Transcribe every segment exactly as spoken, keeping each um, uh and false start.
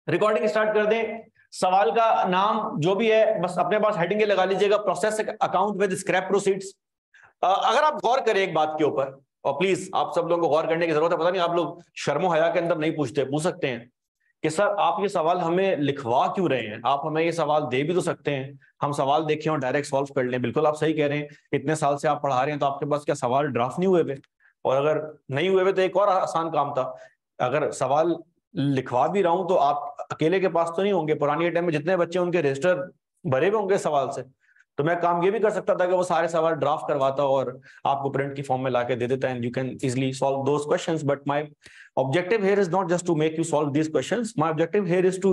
Recording start कर दें। सवाल का नाम जो भी है बस अपने पास हेडिंग लगा लीजिएगा, process account with scrap proceeds. अगर आप गौर करें एक बात के ऊपर, और प्लीज आप सब लोगों को गौर करने की जरूरत है, पता नहीं आप लोग शर्मो हया के अंदर नहीं पूछते, पूछ सकते हैं कि सर आप ये सवाल हमें लिखवा क्यों रहे हैं, आप हमें ये सवाल दे भी तो सकते हैं, हम सवाल देखें और डायरेक्ट सॉल्व कर लें। बिल्कुल आप सही कह रहे हैं, इतने साल से आप पढ़ा रहे हैं तो आपके पास क्या सवाल ड्राफ्ट नहीं हुए थे? और अगर नहीं हुए थे तो एक और आसान काम था, अगर सवाल लिखवा भी रहा हूं तो आप अकेले के पास तो नहीं होंगे, पुरानी टाइम में जितने बच्चे उनके रजिस्टर भरे हुए होंगे सवाल से, तो मैं काम ये भी कर सकता था कि वो सारे सवाल ड्राफ्ट करवाता और आपको प्रिंट की फॉर्म में लाके दे देता, and you can easily solve those questions. But my objective here is not just to make you solve these questions. My objective here is to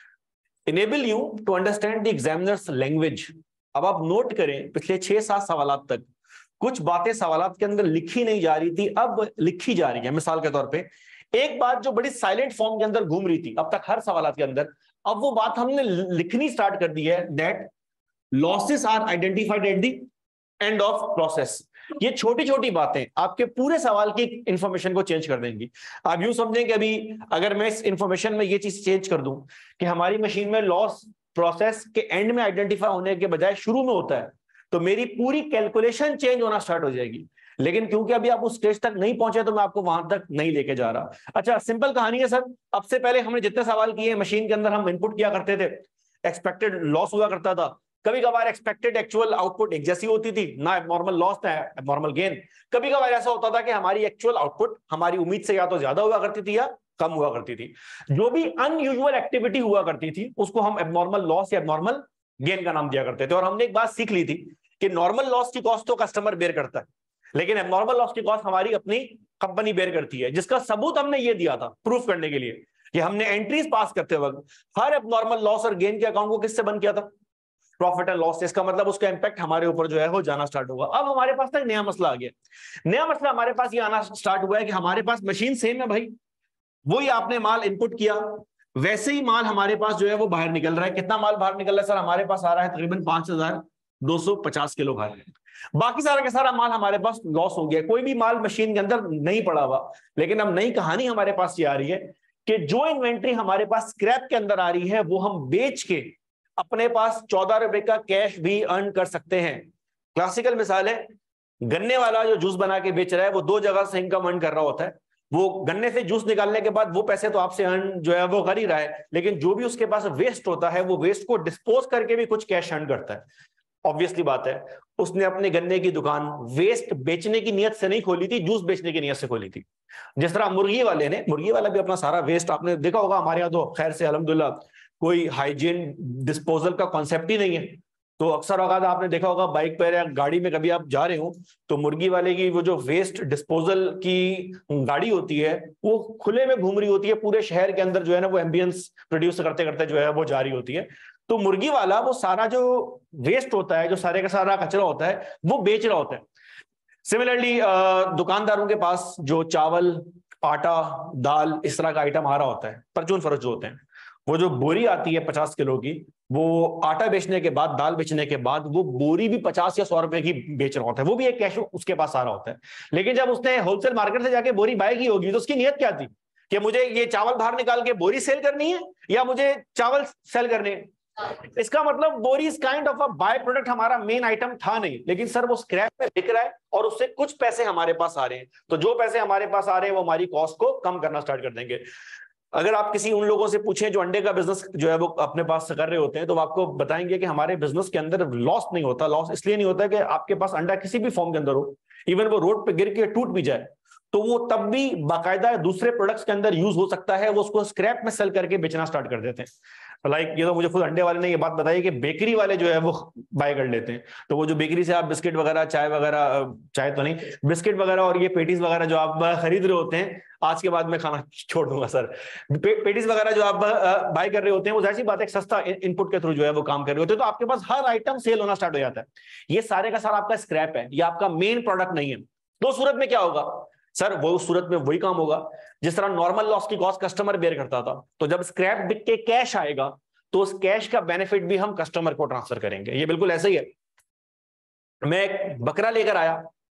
enable you to understand the examiner's language. अब आप note करें, पिछले छह सात सवालात तक कुछ बातें सवालात के अंदर लिखी नहीं जा रही थी, अब लिखी जा रही है। मिसाल के तौर पे एक बात जो बड़ी साइलेंट फॉर्म के अंदर घूम रही थी अब तक हर सवालात के अंदर, अब वो बात हमने लिखनी स्टार्ट कर दी है, that losses are identified at the end of process. ये छोटी छोटी बातें आपके पूरे सवाल की इंफॉर्मेशन को चेंज कर देंगी। आप यूं समझें कि अभी अगर मैं इस इंफॉर्मेशन में ये चीज चेंज कर दूं कि हमारी मशीन में लॉस प्रोसेस के एंड में आइडेंटिफाई होने के बजाय शुरू में होता है, तो मेरी पूरी कैलकुलेशन चेंज होना स्टार्ट हो जाएगी। लेकिन क्योंकि अभी आप उस स्टेज तक नहीं पहुंचे तो मैं आपको वहां तक नहीं लेके जा रहा। अच्छा, सिंपल कहानी है सर, अब से पहले हमने जितने सवाल किए मशीन के अंदर हम इनपुट किया करते थे, एक्सपेक्टेड लॉस हुआ करता था, कभी कभार एक्सपेक्टेड एक्चुअल आउटपुट एक जैसी होती थी, ना एबनॉर्मल लॉस ना एबनॉर्मल गेन। कभी कभार ऐसा होता था कि हमारी एक्चुअल आउटपुट हमारी उम्मीद से या तो ज्यादा हुआ करती थी या कम हुआ करती थी। जो भी अनयूजुअल एक्टिविटी हुआ करती थी उसको हम एबनॉर्मल लॉस या एबनॉर्मल गेन का नाम दिया करते थे। और हमने एक बात सीख ली थी कि नॉर्मल लॉस की कॉस्ट तो कस्टमर बेयर करता है, लेकिन एबनॉर्मल लॉस की कॉस्ट हमारी अपनी कंपनी बेयर करती है, जिसका सबूत हमने ये दिया था प्रूफ करने के लिए कि हमने एंट्रीज पास करते वक्त हर एबनॉर्मल लॉस और गेन के अकाउंट को किससे बंद किया था, प्रॉफिट एंड लॉस। इसका मतलब उसका इंपैक्ट हमारे ऊपर जो है वो जाना स्टार्ट होगा। अब हमारे पास एक नया मसला आ गया। नया मसला हमारे पास ये आना स्टार्ट हुआ है कि हमारे पास मशीन सेम है भाई, वही आपने माल इनपुट किया वैसे ही माल हमारे पास जो है वो बाहर निकल रहा है। कितना माल बाहर निकल रहा है सर? हमारे पास आ रहा है तकरीबन पांच हजार दो सौ पचास किलो बाहर। बाकी सारा का सारा माल हमारे पास लॉस हो गया, कोई भी माल मशीन के अंदर नहीं पड़ा हुआ। लेकिन अब नई कहानी हमारे पास ये आ रही है कि जो इन्वेंट्री हमारे पास स्क्रैप के अंदर आ रही है वो हम बेच के अपने पास चौदह रुपए का कैश भी अर्न कर सकते हैं। क्लासिकल मिसाल है, गन्ने वाला जो जूस बना के बेच रहा है वो दो जगह से इनकम अर्न कर रहा होता है। वो गन्ने से जूस निकालने के बाद वो पैसे तो आपसे अर्न जो है वो कर ही रहा है, लेकिन जो भी उसके पास वेस्ट होता है वो वेस्ट को डिस्पोज करके भी कुछ कैश अर्न करता है। ऑब्वियसली बात है, उसने अपने गन्ने की दुकान वेस्ट बेचने की नियत से नहीं खोली थी, जूस बेचने की नियत से खोली थी। जिस तरह मुर्गी वाले ने, मुर्गी वाला भी अपना सारा वेस्ट, आपने देखा होगा हमारे यहाँ तो खैर से अल्हम्दुलिल्लाह कोई हाइजीन डिस्पोजल का कॉन्सेप्ट ही नहीं है। तो अक्सर औकात आपने देखा होगा बाइक पर या गाड़ी में कभी आप जा रहे हो तो मुर्गी वाले की वो जो वेस्ट डिस्पोजल की गाड़ी होती है वो खुले में घूम रही होती है, पूरे शहर के अंदर जो है ना वो एम्बियंस प्रोड्यूस करते करते जो है वो जा रही होती है। तो मुर्गी वाला वो सारा जो वेस्ट होता है, जो सारे का सारा कचरा होता है, वो बेच रहा होता है। सिमिलरली दुकानदारों के पास जो चावल, आटा, दाल, इस तरह का आइटम आ रहा होता है, परचून फर्ज जो होते हैं, वो जो बोरी आती है पचास किलो की, वो आटा बेचने के बाद, दाल बेचने के बाद वो बोरी भी पचास या सौ रुपए की बेच रहा होता है, वो भी एक कैश उसके पास आ रहा होता है। लेकिन जब उसने होलसेल मार्केट से जाके बोरी बाय की होगी तो उसकी नियत क्या थी कि मुझे ये चावल बाहर निकाल के बोरी सेल करनी है या मुझे चावल सेल करने हैं। इसका मतलब बोरी is kind of a by product, हमारा मेन आइटम था नहीं, लेकिन सर वो स्क्रैप में बिक रहा है और उससे कुछ पैसे हमारे पास आ रहे हैं। तो जो पैसे हमारे पास आ रहे हैं वो हमारी कॉस्ट को कम करना स्टार्ट कर देंगे। अगर आप किसी उन लोगों से पूछें जो अंडे का बिजनेस जो है वो अपने पास कर रहे होते हैं, तो वो आपको बताएंगे कि हमारे बिजनेस के अंदर लॉस नहीं होता। लॉस इसलिए नहीं होता कि आपके पास अंडा किसी भी फॉर्म के अंदर हो, इवन वो रोड पे गिर के टूट भी जाए तो वो तब भी बाकायदा दूसरे प्रोडक्ट्स के अंदर यूज हो सकता है, वो उसको स्क्रैप में सेल करके बेचना स्टार्ट कर देते हैं। लाइक ये तो मुझे खुद अंडे वाले ने ये बात बताई कि बेकरी वाले जो है वो बाय कर लेते हैं। तो वो जो बेकरी से आप बिस्किट वगैरह, चाय वगैरह, चाय तो नहीं, बिस्किट वगैरह और ये पेटीज वगैरह जो आप खरीद रहे होते हैं, आज के बाद मैं खाना छोड़ दूंगा सर, पे, पेटीज वगैरह जो आप बाय कर रहे होते हैं वो ऐसी बात है सस्ता इनपुट के थ्रू जो है वो काम कर रहे होते हैं, तो आपके पास हर आइटम सेल होना स्टार्ट हो जाता है। ये सारे का सारा आपका स्क्रैप है, ये आपका मेन प्रोडक्ट नहीं है। तो सूरत में क्या होगा सर? वो सूरत में वही काम होगा जिस तरह नॉर्मल लॉस की कॉस्ट कस्टमर बेयर करता था, तो जब स्क्रैप बिक के कैश आएगा तो उस कैश का बेनिफिट भी हम कस्टमर को ट्रांसफर करेंगे। ये बिल्कुल ऐसा ही है, मैं एक बकरा लेकर आया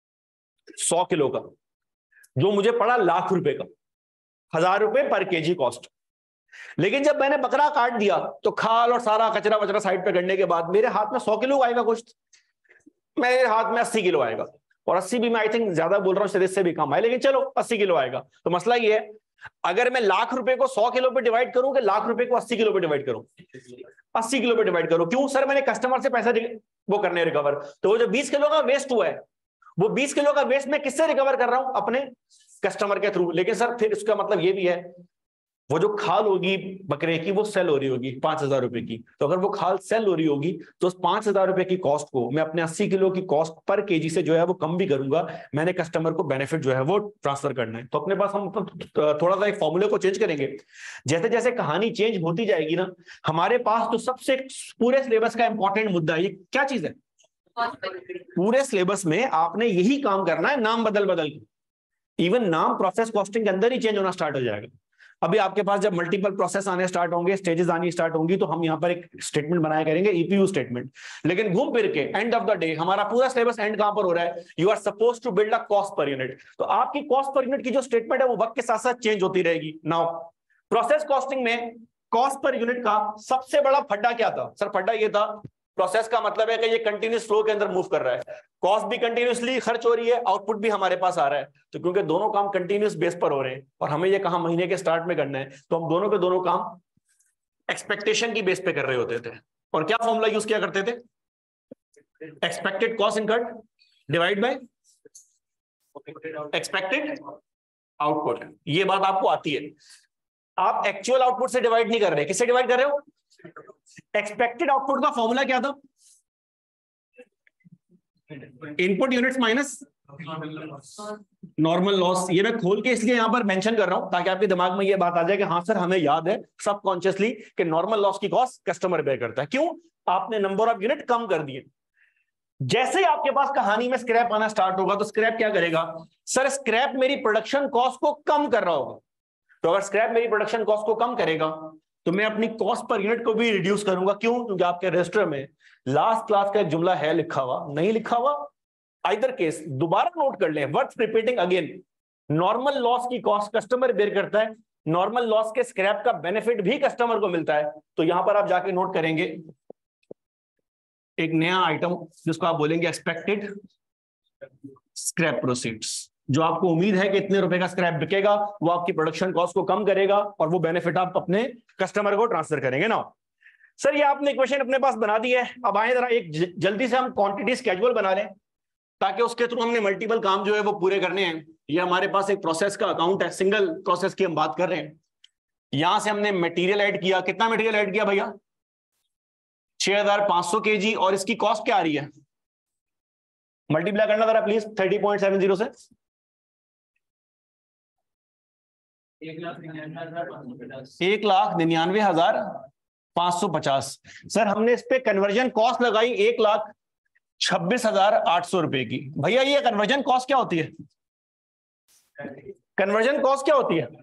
सौ किलो का, जो मुझे पड़ा लाख रुपए का, हजार रुपए पर केजी कॉस्ट। लेकिन जब मैंने बकरा काट दिया तो खाल और सारा कचरा वचरा साइड पे करने के बाद मेरे हाथ में सौ किलो आएगा गोश्त, मेरे हाथ में अस्सी किलो आएगा। और अस्सी भी मैं आई थिंक ज्यादा बोल रहा हूँ, शरीर से भी कम है, लेकिन चलो अस्सी किलो आएगा। तो मसला ये है, अगर मैं लाख रुपए को सौ किलो पे डिवाइड करूं कि लाख रुपए को अस्सी किलो पे डिवाइड करूं? अस्सी किलो पे डिवाइड करूं। क्यों सर? मैंने कस्टमर से पैसा वो करने रिकवर। तो वो जो बीस किलो का वेस्ट हुआ है, वो बीस किलो का वेस्ट मैं किससे रिकवर कर रहा हूं? अपने कस्टमर के थ्रू। लेकिन सर फिर इसका मतलब ये भी है, वो जो खाल होगी बकरे की वो सेल हो रही होगी पांच हजार रुपए की। तो अगर वो खाल सेल हो रही होगी तो उस पांच हजार रुपए की कॉस्ट को मैं अपने अस्सी किलो की कॉस्ट पर केजी से जो है वो कम भी करूंगा। मैंने कस्टमर को बेनिफिट जो है वो ट्रांसफर करना है। तो अपने पास हम थोड़ा सा एक फॉर्मूले को चेंज करेंगे। जैसे जैसे कहानी चेंज होती जाएगी ना, हमारे पास तो सबसे पूरे सिलेबस का इंपॉर्टेंट मुद्दा है, ये क्या चीज है? पूरे सिलेबस में आपने यही काम करना है, नाम बदल बदल के। इवन नाम प्रोसेस कॉस्टिंग के अंदर ही चेंज होना स्टार्ट हो जाएगा। अभी आपके पास जब मल्टीपल प्रोसेस आने स्टार्ट होंगे, स्टेजेस आनी स्टार्ट होंगी, तो हम यहां पर एक स्टेटमेंट बनाया करेंगे, ईपीयू स्टेटमेंट। लेकिन घूम फिर के एंड ऑफ द डे हमारा पूरा सिलेबस एंड कहां पर हो रहा है? You are suppose to build a cost per unit. तो आपकी कॉस्ट पर यूनिट की जो स्टेटमेंट है वो वक्त के साथ साथ चेंज होती रहेगी। नाउ प्रोसेस कॉस्टिंग में कॉस्ट पर यूनिट का सबसे बड़ा फड्डा क्या था? सर फड्डा ये था, प्रोसेस का मतलब है कि ये कंटिन्यूस फ्लो के अंदर मूव कर रहा है, कॉस्ट भी कंटिन्यूसली खर्च हो रही है, आउटपुट भी हमारे पास आ रहा है। तो क्योंकि दोनों काम कंटिन्यूस बेस पर हो रहे हैं और हमें ये कहा महीने के स्टार्ट में करना है, तो हम दोनों के दोनों काम एक्सपेक्टेशन की बेस पे कर रहे होते थे। और क्या फॉर्मूला यूज किया करते थे? Expected cost incurred divide by expected output. ये बात आपको आती है। आप एक्चुअल आउटपुट से डिवाइड नहीं कर रहे, किससे डिवाइड कर रहे हो? एक्सपेक्टेड आउटपुट का फॉर्मूला क्या था? Input units minus normal loss. ये मैं खोल के इसलिए यहां पर मेंशन कर रहा हूं ताकि आपके दिमाग में ये बात आ जाए कि हाँ सर हमें याद है सबकॉन्शियसली कि नॉर्मल लॉस की कॉस्ट कस्टमर बेयर करता है। क्यों? आपने नंबर ऑफ यूनिट कम कर दिए। जैसे ही आपके पास कहानी में स्क्रैप आना स्टार्ट होगा तो स्क्रैप क्या करेगा? सर स्क्रैप मेरी प्रोडक्शन कॉस्ट को कम कर रहा होगा। तो अगर स्क्रैप मेरी प्रोडक्शन कॉस्ट को कम करेगा तो मैं अपनी कॉस्ट पर यूनिट को भी रिड्यूस करूंगा। क्यों? क्योंकि आपके रजिस्टर में लास्ट क्लास का एक जुमला है लिखा हुआ, नहीं लिखा हुआ, आइदर केस दोबारा नोट कर लें, worth repeating again. Normal loss की कॉस्ट कस्टमर बेयर करता है, नॉर्मल लॉस के स्क्रैप का बेनिफिट भी कस्टमर को मिलता है। तो यहां पर आप जाके नोट करेंगे एक नया आइटम जिसको आप बोलेंगे एक्सपेक्टेड स्क्रैप प्रोसीड्स। जो आपको उम्मीद है कि इतने रुपए का स्क्रैप बिकेगा, वो आपकी प्रोडक्शन कॉस्ट को कम करेगा और वो बेनिफिट आप अपने कस्टमर को ट्रांसफर करेंगे ना। सर ये आपने इक्वेशन अपने पास बना दी है। अब आए जरा एक जल्दी से हम क्वांटिटी स्केड्यूल बना लें ताकि उसके थ्रू हमने मल्टीपल काम जो है वो पूरे करने हैं। ये हमारे पास एक प्रोसेस का अकाउंट है, सिंगल प्रोसेस की हम बात कर रहे हैं। यहां से हमने मटेरियल ऐड किया, कितना मटेरियल ऐड किया भैया? छह हजार पांच सौ के जी। और इसकी कॉस्ट क्या आ रही है? मल्टीप्लाई करना जरा please thirty point seven zero से। एक लाख निन्यानवे हजार पांच सौ पचास। सर हमने इस पे कन्वर्जन कॉस्ट लगाई एक लाख छब्बीस हजार आठ सौ रुपए की। भैया ये कन्वर्जन कॉस्ट क्या होती है? कन्वर्जन कॉस्ट क्या होती है?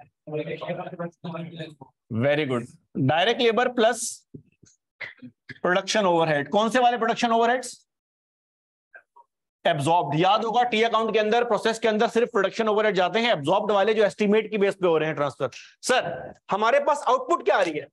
Very good. Direct labour plus production overhead. कौन से वाले प्रोडक्शन ओवरहेड्स? एब्जॉर्ब्ड। याद होगा टी अकाउंट के अंदर प्रोसेस के अंदर सिर्फ प्रोडक्शन ओवरहेड जाते हैं, एब्जॉर्ब्ड वाले जो एस्टीमेट की बेस पे हो रहे हैं ट्रांसफर। सर हमारे पास आउटपुट क्या आ रही है?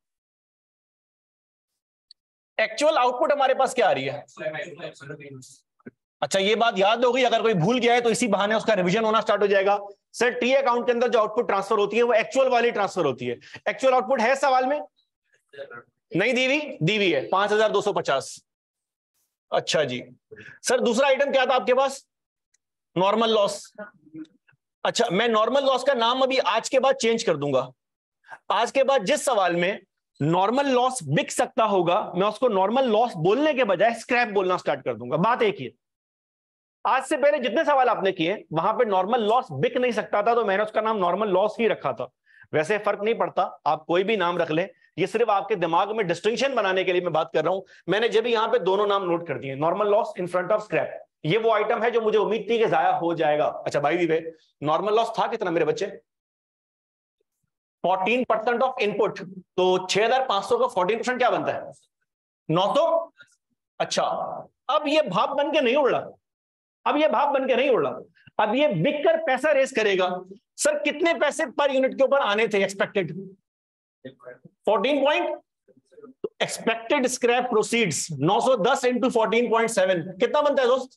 एक्चुअल आउटपुट हमारे पास क्या आ रही है? अच्छा ये बात याद होगी, अगर कोई भूल गया है तो इसी बहाने उसका रिवीजन होना स्टार्ट हो जाएगा। सर टी अकाउंट के अंदर जो आउटपुट ट्रांसफर होती है वो एक्चुअल वाली ट्रांसफर होती है। एक्चुअल आउटपुट है सवाल में? नहीं दी हुई? दी हुई है पांच हजार दो सौ पचास। अच्छा जी। सर दूसरा आइटम क्या था आपके पास? Normal loss. अच्छा मैं नॉर्मल लॉस का नाम अभी आज के बाद चेंज कर दूंगा। आज के बाद जिस सवाल में नॉर्मल लॉस बिक सकता होगा मैं उसको नॉर्मल लॉस बोलने के बजाय स्क्रैप बोलना स्टार्ट कर दूंगा। बात एक ही है। आज से पहले जितने सवाल आपने किए वहां पे नॉर्मल लॉस बिक नहीं सकता था तो मैंने उसका नाम नॉर्मल लॉस ही रखा था। वैसे फर्क नहीं पड़ता, आप कोई भी नाम रख लें, ये सिर्फ आपके दिमाग में डिस्टिंक्शन बनाने के लिए मैं बात कर रहा हूं। मैंने जब यहां पे दोनों नाम नोट कर दिए, normal loss in front of scrap. ये वो आइटम है जो मुझे उम्मीद थी कि जाया हो जाएगा। अच्छा भाई वे नॉर्मल लॉस था कितना मेरे बच्चे? Fourteen percent of input. तो छह हजार पांच सौ का फोर्टीन परसेंट क्या बनता है? नौ सौ। अच्छा अब ये भाप बन के नहीं उड़ रहा, अब ये भाप बन के नहीं उड़ रहा, अब ये बिक कर पैसा रेस करेगा। सर कितने पैसे पर यूनिट के ऊपर आने थे एक्सपेक्टेड? फोर्टीन पॉइंट, तो एक्सपेक्टेड स्क्रैप प्रोसीड्स नौ सौ दस इंटू फोर्टीन पॉइंट सेवन कितना बनता है दोस्त?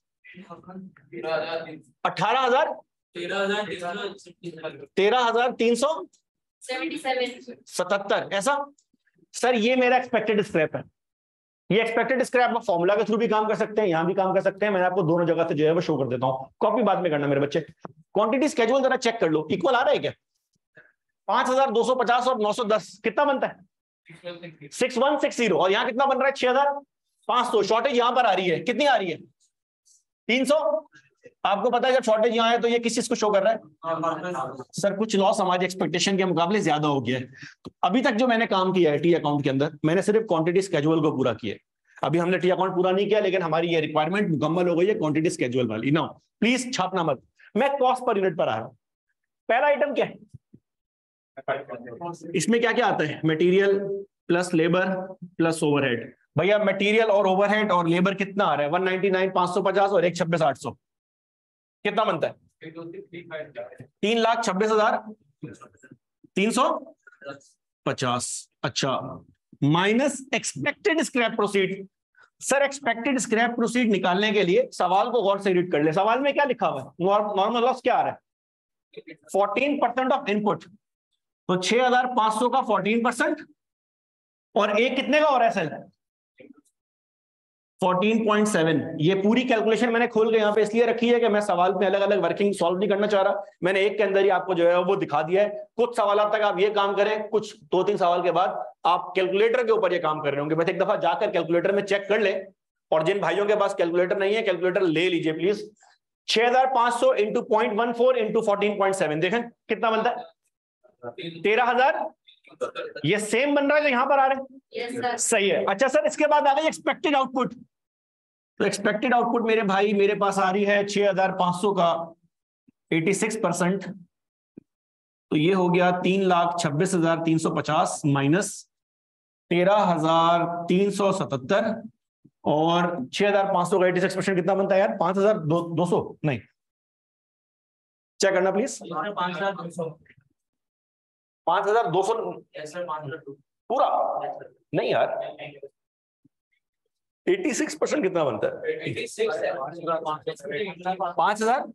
अठारह हजार तेरह हजार तीन सौ सतहत्तर, ऐसा? सर ये मेरा एक्सपेक्टेड स्क्रैप है। ये एक्सपेक्टेड स्क्रैप आप फॉर्मूला के थ्रू भी काम कर सकते हैं, यहां भी काम कर सकते हैं। मैंने आपको दोनों जगह से जो है वो शो कर देता हूं, कॉपी बाद में करना मेरे बच्चे। क्वांटिटी स्केड्यूल जरा चेक कर लो, इक्वल आ रहा है क्या? पांच हजार दो सौ पचास और नौ सौ दस कितना बनता है? Six one six zero. और यहां कितना बन रहा है? छह हजार पांच सौ। शॉर्टेज यहां पर आ रही है, कितनी आ रही है? तीन सौ। आपको पता है जब शॉर्टेज यहां है तो ये किस चीज को शो कर रहा है? सर कुछ लॉस हमारी एक्सपेक्टेशन के मुकाबले ज्यादा हो गया है। तो अभी तक जो मैंने काम किया है टी अकाउंट के अंदर, मैंने सिर्फ क्वांटिटी स्केड्यूल को पूरा किया है। अभी हमने टी अकाउंट पूरा नहीं किया, लेकिन हमारी ये रिक्वायरमेंट मुकम्मल हो गई है क्वांटिटी स्केड्यूल वाली। नाउ प्लीज छापना मत, मैं कॉस्ट पर यूनिट पर आ रहा हूं। पहला आइटम क्या है? इसमें क्या क्या आता है? Material plus labour plus overhead. भैया मटेरियल और ओवरहेड और लेबर कितना आ रहा है? वन नाइनटी नाइन पांच सौ पचास और एक छब्बीस आठ सौ, कितना बनता है? तीन लाख छब्बीस हजार तीन सौ पचास। अच्छा, minus expected scrap proceed. Sir expected scrap proceed निकालने के लिए सवाल को गौर से रीड कर ले। सवाल में क्या लिखा हुआ है? नॉर्मल लॉस क्या आ रहा है? फोर्टीन परसेंट ऑफ इनपुट, तो छह हजार पांच सौ का फोर्टीन परसेंट और एक कितने का हो रहा है सर? Fourteen point seven. ये पूरी कैलकुलेशन मैंने खोल के यहाँ पे इसलिए रखी है कि मैं सवाल में अलग अलग वर्किंग सॉल्व नहीं करना चाह रहा। मैंने एक के अंदर ही आपको जो है वो दिखा दिया है। कुछ सवाल तक आप ये काम करें, कुछ दो तीन सवाल के बाद आप कैलकुलेटर के ऊपर ये काम कर रहे होंगे। बस एक दफा जाकर कैलकुलेटर में चेक कर ले, और जिन भाइयों के पास कैलकुलेटर नहीं है कैलकुलेटर ले लीजिए प्लीज। छह हजार पांच सौ into point one four into fourteen point seven, देखें कितना बनता है? तेरह हजार। ये सेम बन रहा है जो यहां पर आ रहे हैं? yes, सही है। अच्छा सर इसके बाद आ गई एक्सपेक्टेड आउटपुट। तो एक्सपेक्टेड आउटपुट मेरे भाई मेरे पास आ रही है छह हजार पांच सौ का छियासी परसेंट, तो ये हो गया तीन लाख छब्बीस हजार तीन सौ पचास माइनस तेरह हजार तीन सौ सतहत्तर और छह हजार पांच सौ का छियासी परसेंट कितना बनता है यार? पांच हजार दो सौ नहीं, चेक करना प्लीज। पांच हजार दो सौ पूरा नहीं यार, छियासी परसेंट कितना बनता है? पांच हजार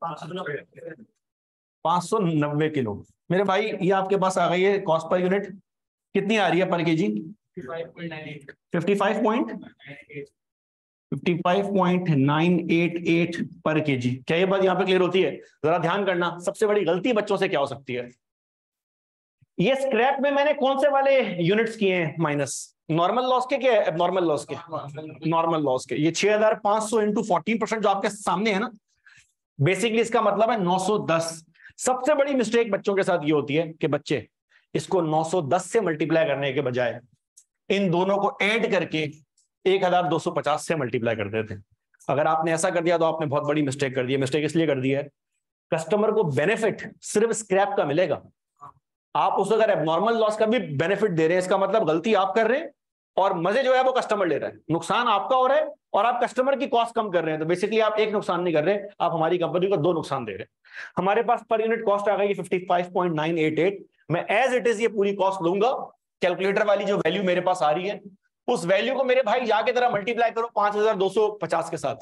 पांच सौ नब्बे किलो। मेरे भाई ये आपके पास आ गई है कॉस्ट पर यूनिट, कितनी आ रही है per KG? Fifty five point fifty five point nine eight eight per KG. क्या ये बात यहाँ पे क्लियर होती है? जरा ध्यान करना, सबसे बड़ी गलती बच्चों से क्या हो सकती है? ये स्क्रैप में मैंने कौन से वाले यूनिट्स किए हैं माइनस? नॉर्मल लॉस के क्या है? नॉर्मल लॉस के, नॉर्मल लॉस के। ये छह हजार पांच सौ इंटू फोर्टीन परसेंट जो आपके सामने है ना, बेसिकली इसका मतलब है नौ सौ दस। सबसे बड़ी मिस्टेक बच्चों के साथ ये होती है कि बच्चे इसको नौ सौ दस से मल्टीप्लाई करने के बजाय इन दोनों को ऐड करके एक हजार दो सौ पचास से मल्टीप्लाई कर देते हैं। अगर आपने ऐसा कर दिया तो आपने बहुत बड़ी मिस्टेक कर दी है। मिस्टेक इसलिए कर दी है, कस्टमर को बेनिफिट सिर्फ स्क्रैप का मिलेगा, आप उस अगर एबनॉर्मल लॉस का भी बेनिफिट दे रहे हैं, इसका मतलब गलती आप कर रहे हैं और मजे जो है वो कस्टमर ले रहा है। नुकसान आपका हो रहा है और आप कस्टमर की कॉस्ट कम कर रहे हैं। तो बेसिकली आप एक नुकसान नहीं कर रहे, आप हमारी कंपनी को दो नुकसान दे रहे हैं। हमारे पास पर यूनिट कॉस्ट आ गई fifty five point nine eight eight. मैं एज इट इज ये पूरी कॉस्ट दूंगा, कैलकुलेटर वाली जो वैल्यू मेरे पास आ रही है उस वैल्यू को मेरे भाई जाके तरह मल्टीप्लाई करो पांच हजार दो सौ पचास के साथ।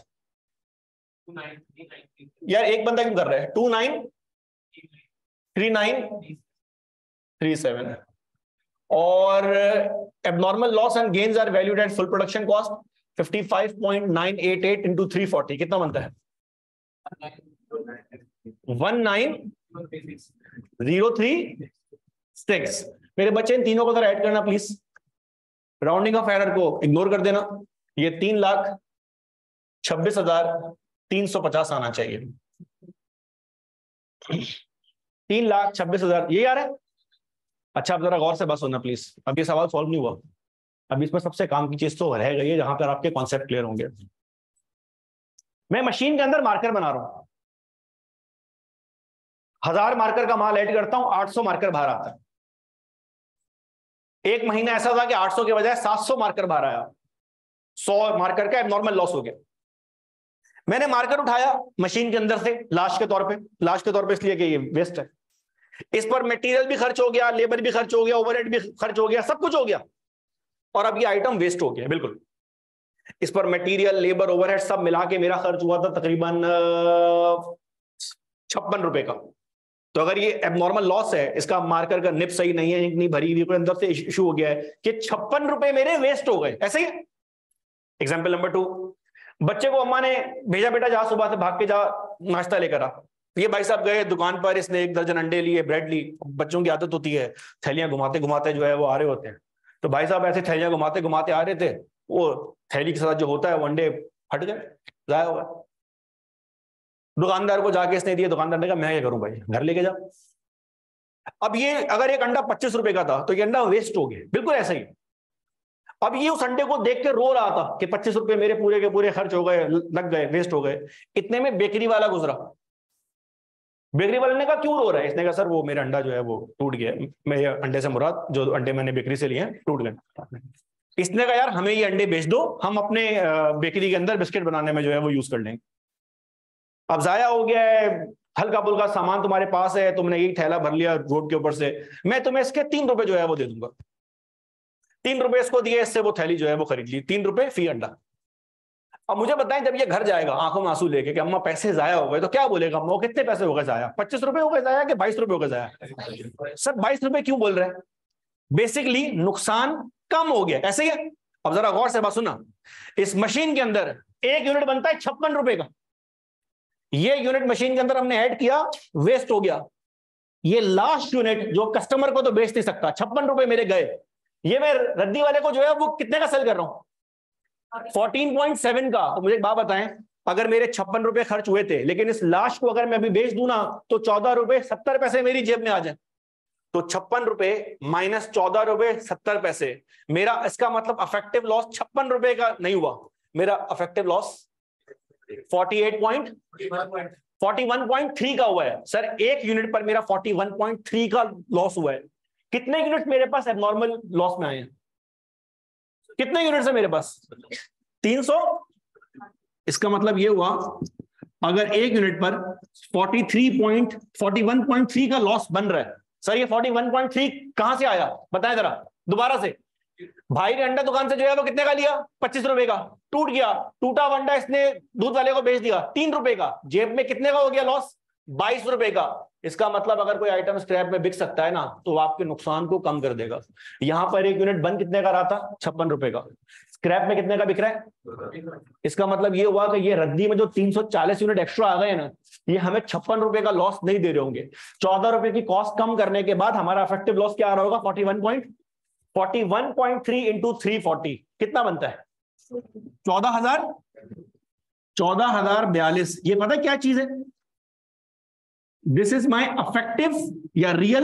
यार एक बंदा क्यों कर रहा है? Two nine three nine three seven. और abnormal loss and gains are valued at full production cost fifty five point nine eight eight into three forty कितना बनता है? One nine zero three six. मेरे बच्चे इन तीनों को जरा ऐड करना प्लीज, राउंडिंग ऑफ एरर को इग्नोर कर देना। ये तीन लाख छब्बीस हजार तीन सौ पचास आना चाहिए। तीन लाख छब्बीस हजार ये आ रहा है। अच्छा आप जरा गौर से बस होना प्लीज, अब ये सवाल सॉल्व नहीं हुआ। अब इसमें सबसे काम की चीज तो रह गई है जहां पर आपके कॉन्सेप्ट क्लियर होंगे। मैं मशीन के अंदर मार्कर बना रहा हूं, हजार मार्कर का माल ऐड करता हूं, आठ सौ मार्कर बाहर आता है। एक महीना ऐसा था कि आठ सौ के बजाय सात सौ मार्कर बाहर आया, सौ मार्कर का एबनॉर्मल लॉस हो गया। मैंने मार्कर उठाया मशीन के अंदर से लाश के तौर पे, लाश के तौर पे इसलिए कि ये वेस्ट है। इस पर मटेरियल भी खर्च हो गया, लेबर भी खर्च हो गया, ओवरहेड भी खर्च हो गया, सब कुछ हो गया, और अब ये आइटम वेस्ट हो गया। बिल्कुल, इस पर मटेरियल, लेबर, ओवरहेड सब मिला के मेरा खर्च हुआ था तकरीबन छप्पन रुपए का। तो अगर ये एबनॉर्मल लॉस है, इसका मार्कर का निब सही नहीं है, इंक नहीं भरी हुई, कोई अंदर से इशू हो गया है कि छप्पन रुपए मेरे वेस्ट हो गए, ऐसे ही। एग्जाम्पल नंबर टू, बच्चे को अम्मा ने भेजा, बेटा जा सुबह से भाग के जा नाश्ता लेकर आ। ये भाई साहब गए दुकान पर, इसने एक दर्जन अंडे लिए, ब्रेड ली। बच्चों की आदत होती है थैलियां घुमाते घुमाते जो है वो आ रहे होते हैं। तो भाई साहब ऐसे थैलियां घुमाते घुमाते आ रहे थे, वो थैली के साथ जो होता है वो अंडे फट गए, जाया हुआ। दुकानदार को जाके इसने दिए, दुकानदार ने कहा मैं क्या करूं भाई, घर लेके जा। अब ये अगर एक अंडा पच्चीस रुपए का था तो ये अंडा वेस्ट हो गया, बिल्कुल ऐसा ही। अब ये उस अंडे को देख के रो रहा था कि पच्चीस रुपए मेरे पूरे के पूरे खर्च हो गए, लग गए, वेस्ट हो गए। इतने में बेकरी वाला गुजरा। बेकरी वाले ने कहा क्यों रो रहा है? इसने कहा सर वो मेरा अंडा जो है वो टूट गया, मेरे अंडे से मुराद जो अंडे मैंने बेकरी से लिए हैं टूट गए। इसने कहा यार हमें ये अंडे बेच दो, हम अपने बेकरी के अंदर बिस्किट बनाने में जो है वो यूज कर लेंगे। अब जाया हो गया है, हल्का फुल्का सामान तुम्हारे पास है, तुमने एक थैला भर लिया रोड के ऊपर से, मैं तुम्हें इसके तीन रुपए जो है वो दे दूंगा। तीन रुपए इसको दिए, इससे वो थैली जो है वो खरीद ली, तीन रुपए फी अंडा। अब मुझे बताएं जब ये घर जाएगा आंखों में आंसू लेके कि अम्मा पैसे जाया हो गए, तो क्या बोलेगा अम्मा? कितने पैसे हो गए जाया? पच्चीस रुपए हो गए जाया कि बाईस रुपए हो गए जाया? सर बाईस रुपए क्यों बोल रहे हैं? बेसिकली नुकसान कम हो गया, ऐसे ही है। अब जरा गौर से बात सुना, इस मशीन के अंदर एक यूनिट बनता है छप्पन रुपए का, ये यूनिट मशीन के अंदर हमने ऐड किया, वेस्ट हो गया। ये लास्ट यूनिट जो कस्टमर को तो बेच नहीं सकता, छप्पन रुपए मेरे गए, ये मैं रद्दी वाले को जो है वो कितने का सेल कर रहा हूं? चौदह पॉइंट सात का। तो मुझे एक बात बताएं, अगर मेरे छप्पन रुपए खर्च हुए थे, लेकिन इस लास्ट को अगर मैं अभी बेच दूं ना, तो चौदह रुपए सत्तर पैसे मेरी जेब में आ जाए। तो छप्पन रुपए माइनस चौदह रुपए सत्तर पैसे, मेरा इसका मतलब अफेक्टिव लॉस छप्पन रुपए का नहीं हुआ, मेरा अफेक्टिव लॉस अड़तालीस पॉइंट इकतालीस पॉइंट तीन का हुआ है। सर एक यूनिट पर मेरा इकतालीस पॉइंट तीन का लॉस हुआ है। कितने यूनिट मेरे पास एबनॉर्मल लॉस में आए हैं? कितने यूनिट्स है मेरे पास? तीन सौ। इसका मतलब ये हुआ अगर एक यूनिट पर तैंतालीस पॉइंट इकतालीस पॉइंट तीन का लॉस बन रहा है, सर ये इकतालीस पॉइंट तीन कहां से आया बताएं जरा दोबारा से। भाई ने अंडा दुकान से जो है वो कितने का लिया? पच्चीस रुपए का, टूट गया, टूटा अंडा इसने दूध वाले को बेच दिया तीन रुपए का, जेब में कितने का हो गया लॉस? बाईस रुपए का। इसका मतलब अगर कोई आइटम स्क्रैप में बिक सकता है ना, तो आपके नुकसान को कम कर देगा। यहां पर एक यूनिट बन कितने का रहा था? छप्पन रुपए का, स्क्रैप में कितने का बिक रहा है? इसका मतलब ये हुआ कि ये रद्दी में जो तीन सौ चालीस यूनिट एक्स्ट्रा आ गए ना, ये हमें छप्पन रुपए का लॉस नहीं दे रहे होंगे। चौदह रुपए की कॉस्ट कम करने के बाद हमारा इफेक्टिव लॉस क्या आ रहा होगा? Forty one point forty one point three into three forty कितना बनता है? चौदह हजार चौदह हजार बयालीस। ये पता है क्या चीज है? दिस इज माई अफेक्टिव या रियल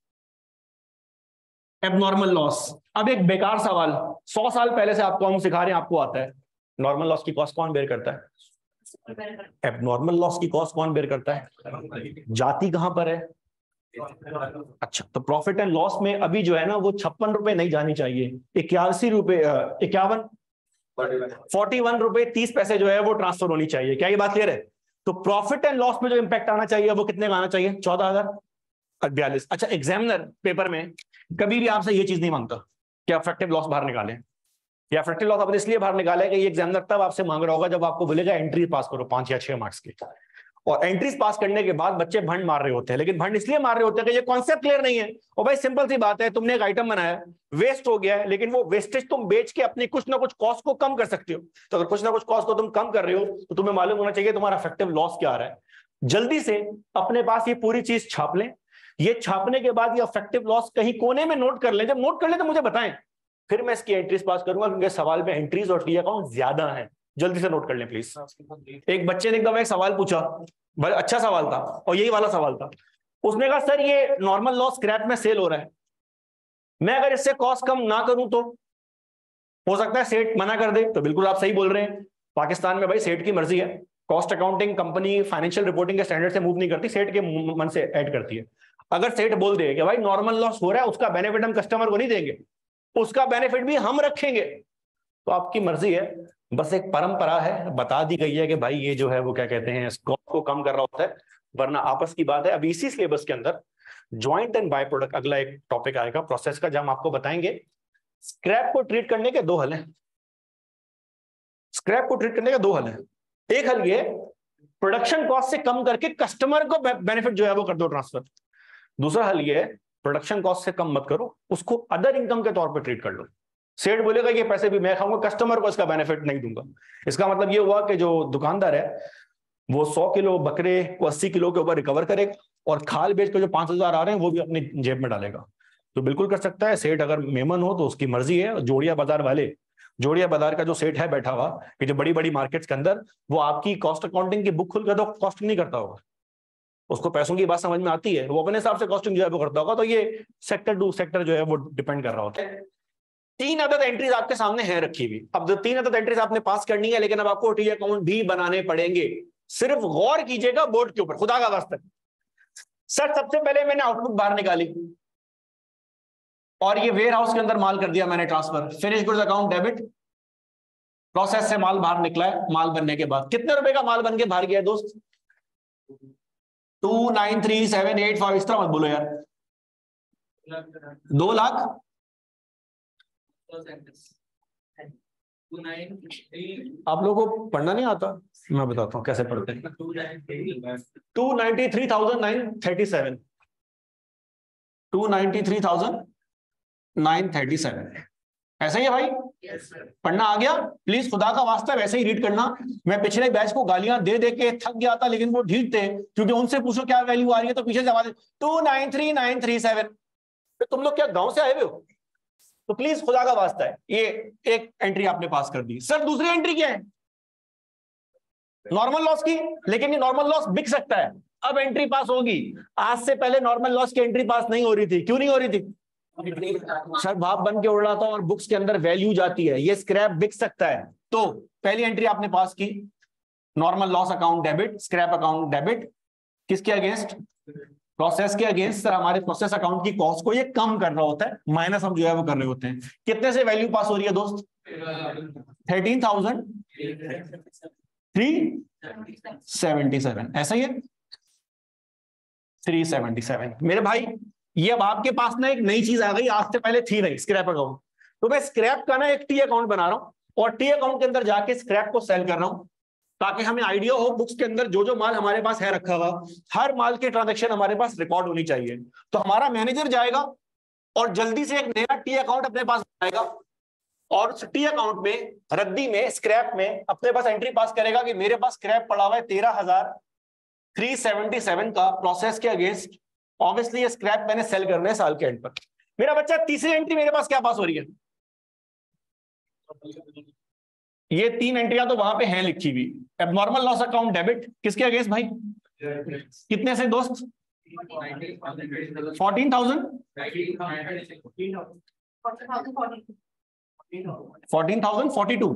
एबनॉर्मल लॉस। अब एक बेकार सवाल, सौ साल पहले से आपको हम सिखा रहे हैं, आपको आता है। नॉर्मल लॉस की कॉस्ट कौन बेयर करता है? एबनॉर्मल लॉस की कॉस्ट कौन बेयर करता है? जाति कहां पर है? अच्छा, तो प्रॉफिट एंड लॉस में अभी जो है ना वो छप्पन रुपए नहीं जानी चाहिए, इक्यासी रुपए इक्यावन फोर्टी वन रुपए तीस पैसे जो है वो ट्रांसफर होनी चाहिए। क्या ये बात क्लियर है? तो प्रॉफिट एंड लॉस में जो इंपैक्ट आना चाहिए वो कितने का आना चाहिए? चौदह हजार बयालीस। अच्छा, एग्जामिनर पेपर में कभी भी आपसे ये चीज नहीं मांगता कि अफेक्टिव लॉस बाहर निकालें, या अफेक्टिव लॉस आपने इसलिए बाहर निकाले कि ये एग्जामिनर तब आपसे मांग रहा होगा जब आपको बोलेगा एंट्री पास करो पांच या छह मार्क्स की। और एंट्रीज पास करने के बाद बच्चे भंड मार रहे होते हैं, लेकिन भंड इसलिए मार रहे होते हैं कि ये कॉन्सेप्ट क्लियर नहीं है। और भाई सिंपल सी बात है, तुमने एक आइटम बनाया, वेस्ट हो गया है, लेकिन वो वेस्टेज तुम बेच के अपनी कुछ ना कुछ कॉस्ट को कम कर सकते हो। तो अगर कुछ ना कुछ कॉस्ट को तुम कम कर रहे हो तो तुम्हें मालूम होना चाहिए तुम्हारा इफेक्टिव लॉस क्या आ रहा है। जल्दी से अपने पास ये पूरी चीज छाप लें। ये छापने के बाद ये इफेक्टिव लॉस कहीं कोने में नोट कर लें। जब नोट कर ले तो मुझे बताएं, फिर मैं इसकी एंट्रीज पास करूंगा, क्योंकि सवाल में एंट्रीज और टी अकाउंट ज्यादा है। जल्दी से नोट कर लें प्लीज। एक बच्चे ने एकदम एक सवाल पूछा, बड़ा अच्छा सवाल था और यही वाला सवाल था। उसने कहा सर ये नॉर्मल लॉस स्क्रैप में सेल हो रहा है, मैं अगर इससे कॉस्ट कम ना करूं तो हो सकता है सेठ मना कर दे। तो बिल्कुल आप सही बोल रहे हैं, पाकिस्तान में भाई सेठ की मर्जी है। Cost accounting company financial reporting के स्टैंडर्ड से मूव नहीं करती, सेठ के मन से ऐड करती है। अगर सेठ बोल दे कि भाई नॉर्मल लॉस हो रहा है, उसका बेनिफिट हम कस्टमर को नहीं देंगे, उसका बेनिफिट भी हम रखेंगे, तो आपकी मर्जी है। बस एक परंपरा है, बता दी गई है कि भाई ये जो है वो क्या कहते हैं, कॉस्ट को कम कर रहा होता है, वरना आपस की बात है। अब इसी सिलेबस के अंदर ज्वाइंट एंड बाय प्रोडक्ट अगला एक टॉपिक आएगा प्रोसेस का, जब हम आपको बताएंगे स्क्रैप को ट्रीट करने के दो हल हैं। स्क्रैप को ट्रीट करने के दो हल हैं। एक हल ये प्रोडक्शन कॉस्ट से कम करके कस्टमर को बेनिफिट जो है वो कर दो ट्रांसफर। दूसरा हल ये है प्रोडक्शन कॉस्ट से कम मत करो, उसको अदर इनकम के तौर पर ट्रीट कर लो। सेठ बोलेगा ये पैसे भी मैं खाऊंगा, कस्टमर को इसका बेनिफिट नहीं दूंगा। इसका मतलब ये हुआ कि जो दुकानदार है वो सौ किलो बकरे को अस्सी किलो के ऊपर रिकवर करेगा और खाल बेच के जो पांच हजार आ रहे हैं वो भी अपनी जेब में डालेगा। तो बिल्कुल कर सकता है। सेठ अगर मेमन हो तो उसकी मर्जी है। जोड़िया बाजार वाले, जोड़िया बाजार का जो सेठ है बैठा हुआ कि जो बड़ी बड़ी मार्केट्स के अंदर, वो आपकी कॉस्ट अकाउंटिंग की बुक खुल कर तो कॉस्टिंग नहीं करता होगा, उसको पैसों की बात समझ में आती है, वो अपने हिसाब से कॉस्टिंग जो है वो करता होगा। तो ये सेक्टर टू सेक्टर जो है वो डिपेंड कर रहा होता है। तीन अदद एंट्रीज आपके सामने है रखी हुई। अब जो तीन अदद एंट्रीज आपने पास करनी है, लेकिन अब आपको टी अकाउंट भी बनाने पड़ेंगे। सिर्फ गौर कीजिएगा बोर्ड के ऊपर, खुदा का वास्ता। सर सबसे पहले मैंने आउटपुट बाहर निकाली और ये वेयर हाउस के अंदर माल कर दिया मैंने transfer. Finish goods account debit, process से माल बाहर निकला है। माल बनने के बाद कितने रुपए का माल बन के बाहर गया है दोस्त? Two nine three seven eight five. इस तरह मत बोलो यार, दो लाख आप लोगों को पढ़ना नहीं आता, मैं बताता हूं कैसे पढ़ते हैं। Two ninety three thousand nine thirty seven two ninety three thousand nine thirty seven ऐसा ही है भाई? yes, पढ़ना आ गया? प्लीज खुदा का वास्ता वैसे ही रीड करना। मैं पिछले बैच को गालियां दे दे के थक गया था, लेकिन वो ढीठ थे, क्योंकि उनसे पूछो क्या वैल्यू आ रही है तो पीछे जवाब two nine three nine three seven. तुम लोग क्या गांव से आए हुए हो? तो प्लीज खुदा का वास्ता है, ये एक एंट्री आपने पास कर दी। सर दूसरी एंट्री क्या है? नॉर्मल लॉस की, लेकिन ये नॉर्मल लॉस बिक सकता है। अब एंट्री पास होगी। आज से पहले नॉर्मल लॉस की एंट्री पास नहीं हो रही थी। क्यों नहीं हो रही थी? सर भाप बन के उड़ रहा था और बुक्स के अंदर वैल्यू जाती है, ये स्क्रैप बिक सकता है। तो पहली एंट्री आपने पास की, normal loss account debit, scrap account debit. किसके अगेंस्ट? प्रोसेस के अगेंस्ट। सर हमारे प्रोसेस अकाउंट की कॉस्ट को ये कम कर रहा होता है, माइनस हम जो है वो कर रहे होते हैं। कितने से वैल्यू पास हो रही है दोस्त? Thirteen thousand three seventy seven ऐसा ही है, थ्री सेवेंटी सेवन। मेरे भाई ये अब आपके पास ना एक नई चीज आ गई, आज से पहले थी नहीं, स्क्रैप अकाउंट। तो मैं स्क्रैप का ना एक टी अकाउंट बना रहा हूं और टी अकाउंट के अंदर जाके स्क्रैप को सेल कर रहा हूं, ताकि हमें आइडिया हो बुक्स के अंदर जो जो माल हमारे पास है रखा हुआ, हर माल की ट्रांजैक्शन हमारे पास रिकॉर्ड होनी चाहिए। तो हमारा मैनेजर जाएगा और जल्दी से एक नया टी अकाउंट अपने पास बनाएगा और उस टी अकाउंट में रद्दी में स्क्रैप में अपने पास एंट्री पास करेगा कि मेरे पास स्क्रैप पड़ा हुआ है तेरह हजार थ्री सेवेंटी सेवन का प्रोसेस के अगेंस्ट। ऑब्वियसली ये स्क्रैप मैंने सेल करना है साल के एंड पर। मेरा बच्चा तीसरी एंट्री मेरे पास क्या पास हो रही है? ये तीन एंट्रियां तो वहां पे हैं लिखी हुई। एबनॉर्मल लॉस अकाउंट डेबिट किसके अगेंस्ट भाई? कितने से दोस्त? Fourteen thousand fourteen thousand forty two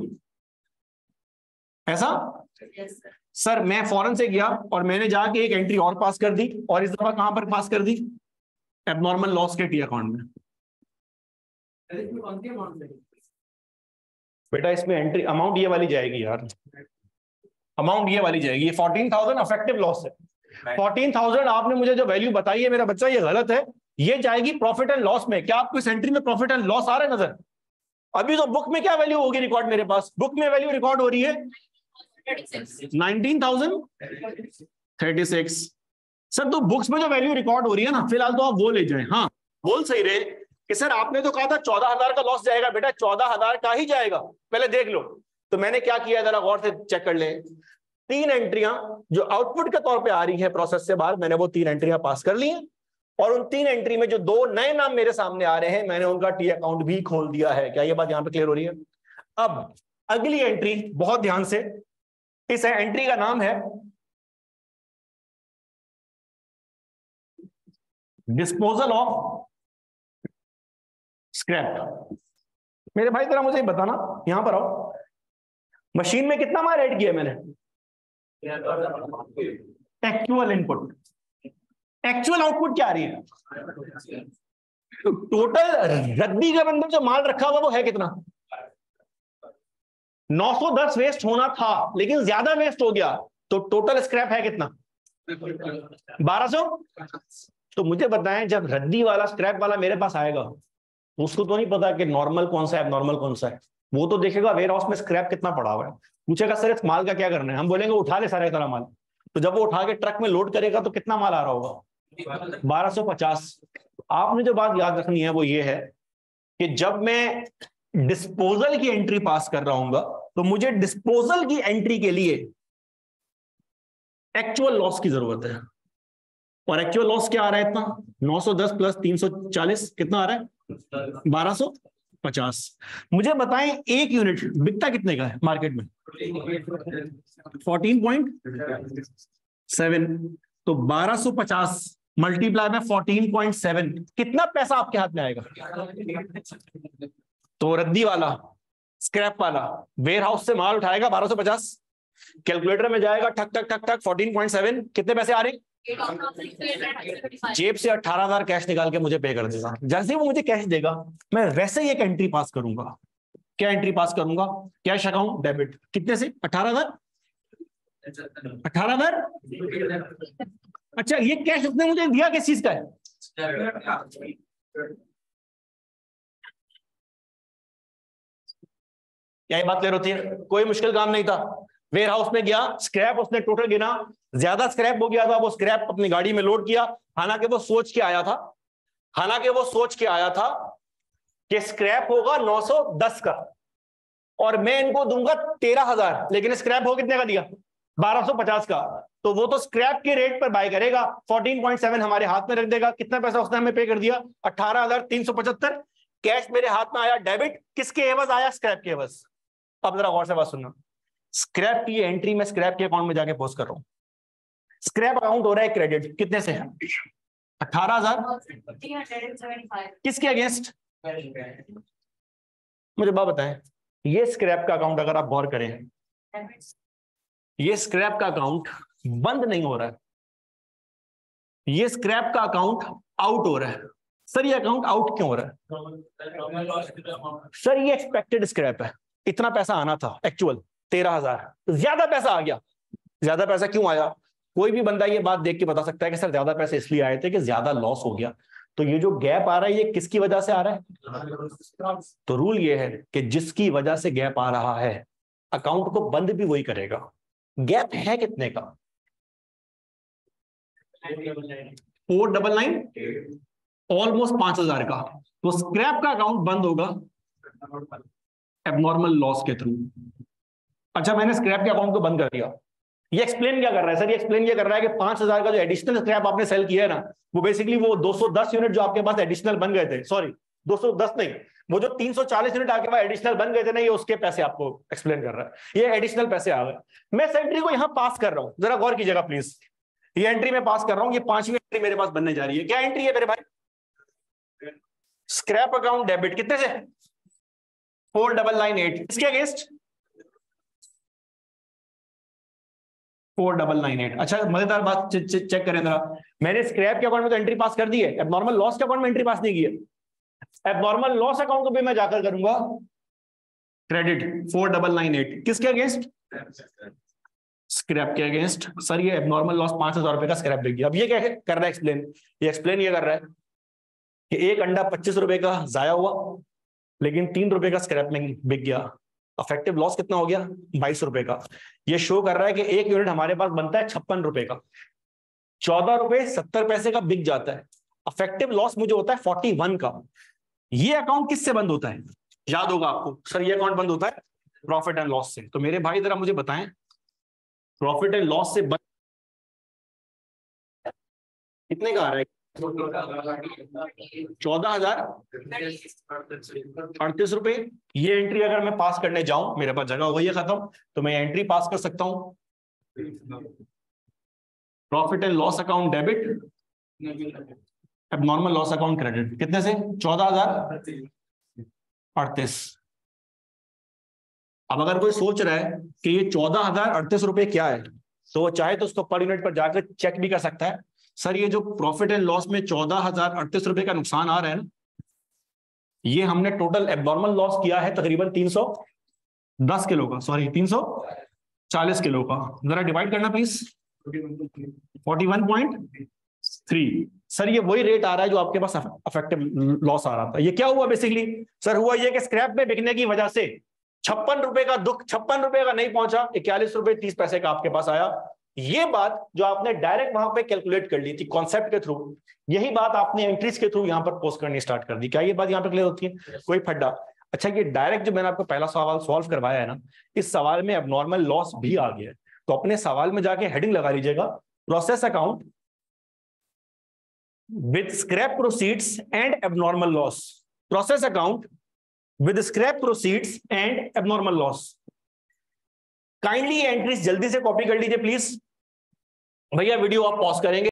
ऐसा? सर मैं फॉरन से गया और मैंने जाके एक एंट्री और पास कर दी, और इस दफा कहां पर पास कर दी? एबनॉर्मल लॉस के टी अकाउंट में। बेटा इसमें एंट्री अमाउंट ये वाली जाएगी यार, अमाउंट ये वाली जाएगी। ये फोर्टीन थाउजेंड अफेक्टिव लॉस है। फोर्टीन थाउजेंड आपने मुझे जो वैल्यू बताई है मेरा बच्चा ये गलत है, ये जाएगी प्रॉफिट एंड लॉस में। क्या आपको इस एंट्री में प्रॉफिट एंड लॉस आ रहा है नजर? अभी तो बुक में क्या वैल्यू होगी रिकॉर्ड? मेरे पास बुक में वैल्यू रिकॉर्ड हो रही है nineteen thousand thirty six. Sir तो बुक्स में जो वैल्यू रिकॉर्ड हो रही है ना, फिलहाल तो आप वो ले जाएं। हाँ बोल सही रहे कि सर आपने तो कहा था चौदह हजार का लॉस जाएगा। बेटा चौदह हजार का ही जाएगा, पहले देख लो। तो मैंने क्या किया जरा गौर से चेक कर ले। तीन एंट्रियां जो आउटपुट के तौर पे आ रही है प्रोसेस से बाहर, मैंने वो तीन एंट्रियां पास कर ली हैं, और उन तीन एंट्री में जो दो नए नाम मेरे सामने आ रहे हैं मैंने उनका टी अकाउंट भी खोल दिया है। क्या ये बात यहां पे क्लियर हो रही है? अब अगली एंट्री बहुत ध्यान से, इस एंट्री का नाम है डिस्पोजल ऑफ स्क्रैप। मेरे भाई जरा मुझे बताना, यहां पर आओ, मशीन में कितना माल ऐड किया मैंने? एक्चुअल इनपुट, एक्चुअल आउटपुट क्या आ रही है? टोटल रद्दी के अंदर जो माल रखा हुआ वो है कितना? नौ सौ दस वेस्ट होना था लेकिन ज्यादा वेस्ट हो गया, तो टोटल स्क्रैप है कितना? बारह सौ तो मुझे बताएं, जब रद्दी वाला स्क्रैप वाला मेरे पास आएगा, उसको तो नहीं पता कि नॉर्मल कौन सा है नॉर्मल कौन सा है। वो तो देखेगा वेयर हाउस में स्क्रैप कितना पड़ा हुआ है, पूछेगा सर इस माल का क्या करना है, हम बोलेंगे उठा ले सारे सारा माल। तो जब वो उठा के ट्रक में लोड करेगा तो कितना माल आ रहा होगा, बारह सौ पचास। आपने जो बात याद रखनी है वो ये है कि जब मैं डिस्पोजल की एंट्री पास कर रहा हूंगा तो मुझे डिस्पोजल की एंट्री के लिए एक्चुअल लॉस की जरूरत है। और एक्चुअल लॉस क्या आ रहा है इतना, नौ सौ दस प्लस तीन सौ चालीस कितना आ रहा है, बारह सौ पचास। मुझे बताएं एक यूनिट बिकता कितने का है मार्केट में, चौदह पॉइंट सात। तो बारह सौ पचास मल्टीप्लाई में चौदह पॉइंट सात, कितना पैसा आपके हाथ में आएगा। तो रद्दी वाला स्क्रैप वाला वेयर हाउस से माल उठाएगा बारह सौ पचास, कैलकुलेटर में जाएगा ठक ठक ठक ठक चौदह पॉइंट सात, कितने पैसे आ रहे, जेब से अठारह हजार कैश निकाल के मुझे पे कर देगा। जैसे वो मुझे कैश देगा मैं वैसे ही एक एंट्री पास करूंगा। क्या एंट्री पास करूंगा, कैश अकाउंट डेबिट, कितने से, अठारह हजार अठारह हजार अच्छा ये कैश उसने मुझे दिया किस चीज का है, क्या ये बात क्लियर होती है, कोई मुश्किल काम नहीं था। वेयर हाउस में गया, स्क्रैप उसने टोटल गिना, ज्यादा स्क्रैप हो गया था, वो स्क्रैप अपनी गाड़ी में लोड किया। हालांकि वो सोच के आया था हालांकि वो सोच के आया था कि स्क्रैप होगा नौ सौ दस का और मैं इनको दूंगा तेरह हजार, लेकिन स्क्रैप हो कितने का दिया, बारह सौ पचास का। तो वो तो स्क्रैप के रेट पर बाय करेगा, चौदह पॉइंट सात हमारे हाथ में रख देगा। कितना पैसा उसने हमें पे कर दिया, अठारह हजार तीन सौ पचहत्तर। कैश मेरे हाथ में आया डेबिट, किसके एवज आया, स्क्रैप के एवज। अब जरा गौर से बात सुनना, स्क्रैप की एंट्री में स्क्रैप के अकाउंट में जाके पोस्ट कर रहा हूं, स्क्रैप अकाउंट हो रहा है क्रेडिट, कितने से है, अठारह हजार, किसके अगेंस्ट, मुझे बात बताएं। ये स्क्रैप का अकाउंट अगर आप गौर करें, ये स्क्रैप का अकाउंट बंद नहीं हो रहा है, ये स्क्रैप का अकाउंट आउट हो रहा है। सर ये अकाउंट आउट क्यों हो रहा है, सर ये एक्सपेक्टेड स्क्रैप है, इतना पैसा आना था एक्चुअल तेरह हजार, ज्यादा पैसा आ गया। ज्यादा पैसा क्यों आया, कोई भी बंदा ये बात देख के बता सकता है कि सर ज्यादा पैसे इसलिए आए थे कि ज्यादा लॉस हो गया। तो ये जो गैप आ रहा है ये किसकी वजह से आ रहा है, तो रूल ये है कि जिसकी वजह से गैप आ रहा है अकाउंट को बंद भी वही करेगा। गैप है कितने का, फोर डबल नाइन, ऑलमोस्ट पांच हजार का। तो स्क्रैप का अकाउंट बंद होगा एबनॉर्मल लॉस के थ्रू। अच्छा मैंने स्क्रैप के अकाउंट को बंद कर दिया, ये एक्सप्लेन क्या कर रहा है सर, ये एक्सप्लेन क्या कर रहा है कि पांच हजार का जो एडिशनल स्क्रैप आपने सेल किया है ना, वो बेसिकली वो दो सौ दस यूनिट जो आपके पास एडिशनल बन गए थे, सॉरी दो सौ दस नहीं, वो जो तीन सौ चालीस यूनिट आपके पास एडिशनल बन गए थे ना, ये उसके पैसे आपको एक्सप्लेन कर रहा है। ये एडिशनल पैसे आ गए, मैं इस एंट्री को यहां पास कर रहा हूं, जरा गौर कीजिएगा प्लीज। ये एंट्री में पास कर रहा हूं, ये पांचवी एंट्री मेरे पास बनने जा रही है। क्या एंट्री है मेरे भाई, स्क्रैप अकाउंट डेबिट, कितने से, फोर डबल नाइन एट, इसके against four double nine eight. अच्छा मजेदार बात चे, चे, चेक करें जरा, मैंने स्क्रैप के अकाउंट में तो एंट्री पास कर दी है, एबनॉर्मल लॉस के अकाउंट में एंट्री पास नहीं की है। एबनॉर्मल लॉस अकाउंट को भी मैं जाकर करूंगा credit four double nine eight, किसके अगेंस्ट, स्क्रैप के अगेंस्ट। सर ये एबनॉर्मल लॉस पांच हजार रुपए का स्क्रैप बिक गया। अब ये क्या कर रहा है एक्सप्लेन, ये एक्सप्लेन ये कर रहा है कि एक अंडा पच्चीस रुपए का जाया हुआ, लेकिन तीन रुपए का स्क्रैप में बिक गया, अफेक्टिव लॉस कितना हो गया, बाईस रुपए का। ये शो कर रहा है कि एक यूनिट हमारे पास बनता है छप्पन रुपए का, चौदह रुपए सत्तर पैसे का बिक जाता है, अफेक्टिव लॉस मुझे होता है फोर्टी वन का। ये अकाउंट किससे बंद होता है, याद होगा आपको, सर ये अकाउंट बंद होता है प्रॉफिट एंड लॉस से। तो मेरे भाई जरा मुझे बताएं, प्रॉफिट एंड लॉस से बंद कितने का आ रहा है, चौदह हजार अड़तीस रुपए। ये एंट्री अगर मैं पास करने जाऊं, मेरे पास जगह हो गई है खत्म, तो मैं एंट्री पास कर सकता हूं, profit and loss account debit, abnormal loss account credit, कितने से, चौदह हजार अड़तीस। अब अगर कोई सोच रहा है कि ये चौदह हजार अड़तीस रुपए क्या है, तो वो चाहे तो उसको पर यूनिट पर जाकर चेक भी कर सकता है। सर ये जो प्रॉफिट एंड लॉस में चौदह हजार अड़तीस रुपए का नुकसान आ रहा है ना, ये हमने टोटल एबनॉर्मल लॉस किया है तकरीबन तीन सौ दस किलो का, सॉरी तीन सौ चालीस किलो का। जरा डिवाइड करना please, forty one point three, sir ये वही रेट आ रहा है जो आपके पास अफेक्टिव लॉस आ रहा था। ये क्या हुआ बेसिकली सर, हुआ ये कि स्क्रैप में बिकने की वजह से छप्पन रुपए का दुख छप्पन रुपए का नहीं पहुंचा, इक्यालीस रुपए तीस पैसे का आपके पास आया। ये बात जो आपने डायरेक्ट वहां पे कैलकुलेट कर ली थी कॉन्सेप्ट के थ्रू, यही बात आपने एंट्रीज के थ्रू यहां पर पोस्ट करनी स्टार्ट कर दी। क्या ये बात यहां पर क्लियर होती है? कोई फड्डा? अच्छा, ये डायरेक्ट जो मैंने आपको पहला सवाल सॉल्व करवाया है ना, इस सवाल में एबनॉर्मल लॉस भी आ गया है। तो अपने सवाल में जाके हेडिंग लगा लीजिएगा, process account with scrap proceeds and abnormal loss. Process account with scrap proceeds and abnormal loss. Kindly entries जल्दी से कॉपी कर लीजिए प्लीज। भैया वीडियो आप पॉज करेंगे।